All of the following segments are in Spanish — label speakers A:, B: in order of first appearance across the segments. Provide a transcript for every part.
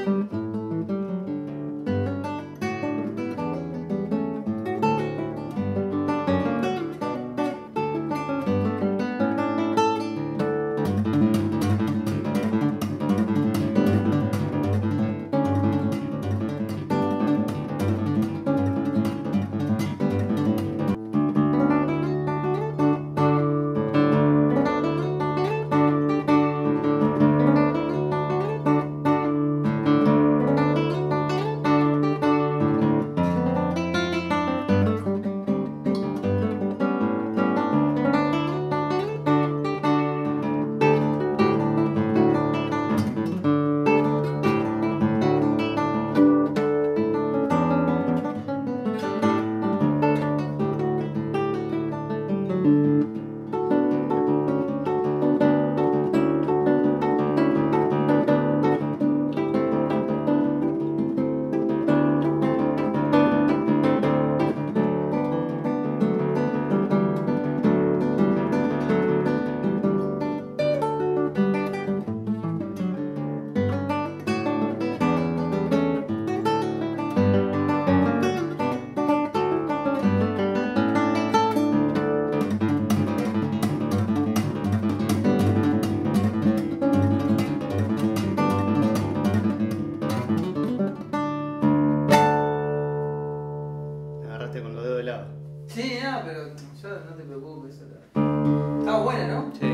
A: Sí, no, pero yo no te preocupes. Está buena, ¿no?
B: Sí.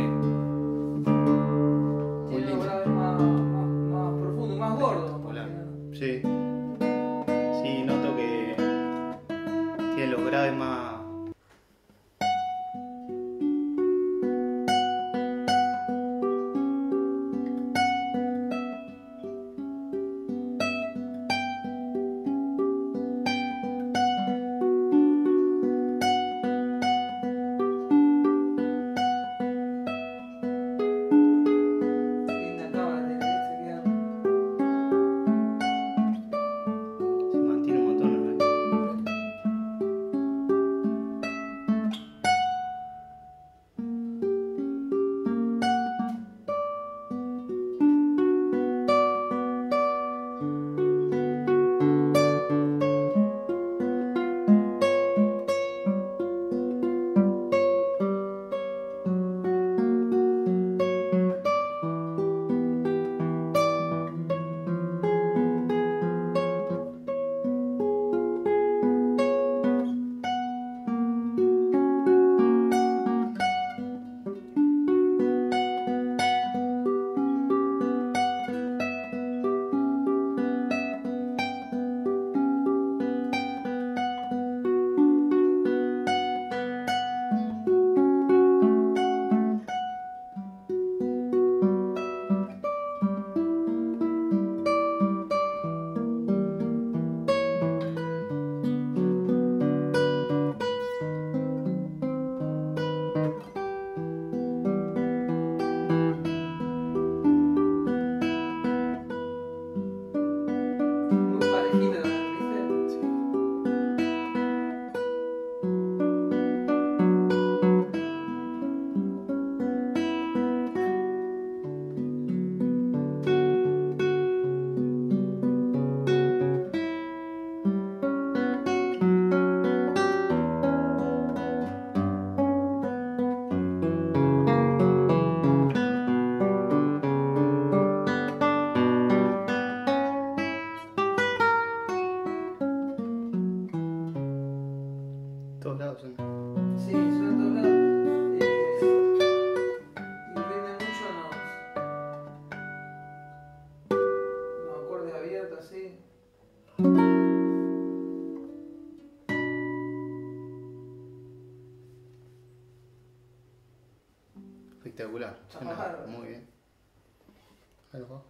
A: Tiene unos graves más profundos, más gordos.
B: Hola. Sí. Sí, noto que tiene los graves más. Todos lados son.
A: Sí, son de todos lados. Y rinde mucho los acordes abiertos, así.
B: Espectacular. Suena muy bien. Algo.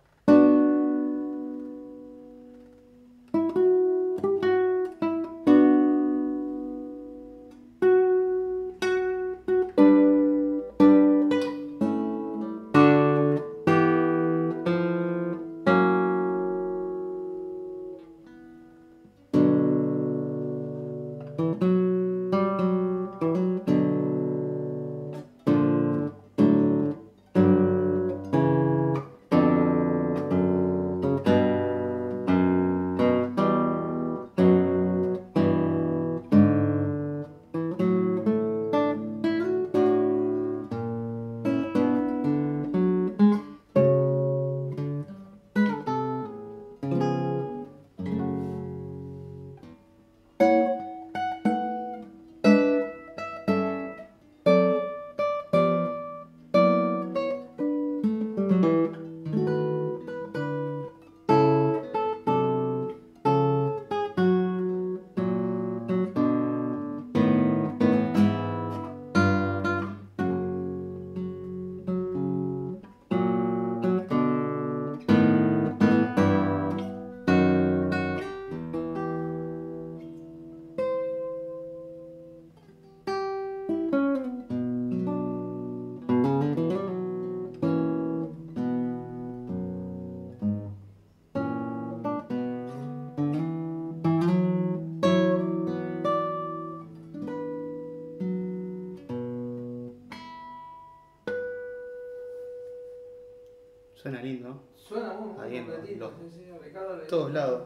B: Suena lindo, ¿no?
A: Suena muy
B: Ahí en
A: completito.
B: los-
A: Sí, sí, Ricardo le-
B: Todos lados.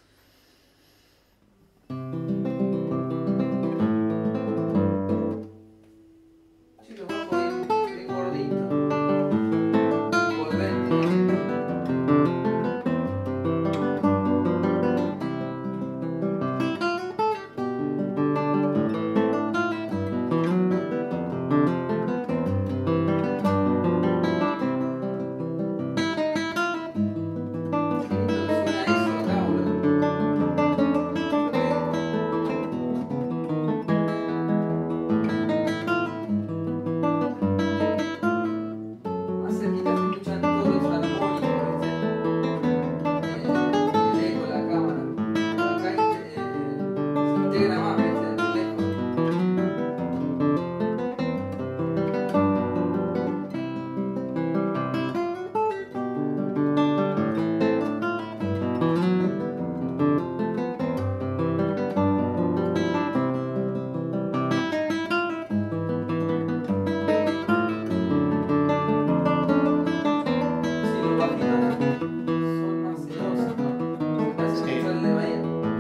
A: Sí, los bajos bien gorditos. Envolventes. Qué lindo que suena eso acá, boludo. Más cerquita se escuchan todos los armónicos, ¿viste? El eco, la cámara. Acá se integra más, ¿viste? Lejos. Sí, los bajitos son más sedosos, ¿no? Se parece
B: Sí.
A: mucho al de Bahía.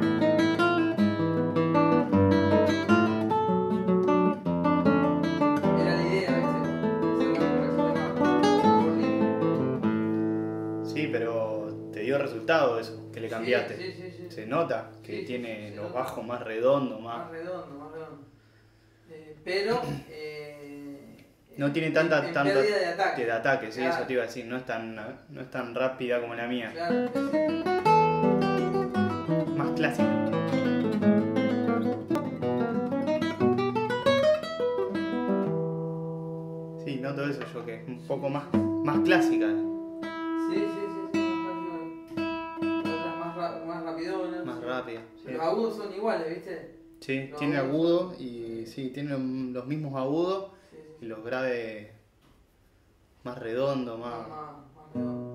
A: Era la idea, ¿viste? Hacer una reacción más gordita.
B: Sí, pero te dio resultado eso, que le cambiaste.
A: Sí, sí, sí.
B: Se nota que
A: Sí, sí,
B: tiene
A: se
B: los
A: nota.
B: bajos más redondos,
A: Más
B: más.
A: redondo, más redondo. Pero.
B: No tiene tanta
A: en pérdida de ataque.
B: de ataque, sí,
A: Claro.
B: eso te iba a decir, no es tan rápida como la mía.
A: Claro, sí.
B: Más clásica. Sí, noto eso yo, que es un poco más clásica,
A: Sí, sí, sí, otras más rapidonas.
B: más rápida. Sí,
A: Los agudos son iguales, ¿viste?
B: sí,
A: Los
B: tiene
A: agudos
B: agudo y sí, tiene los mismos agudos
A: Sí,
B: y
A: sí.
B: los graves más redondos,
A: Más
B: más.
A: redondos.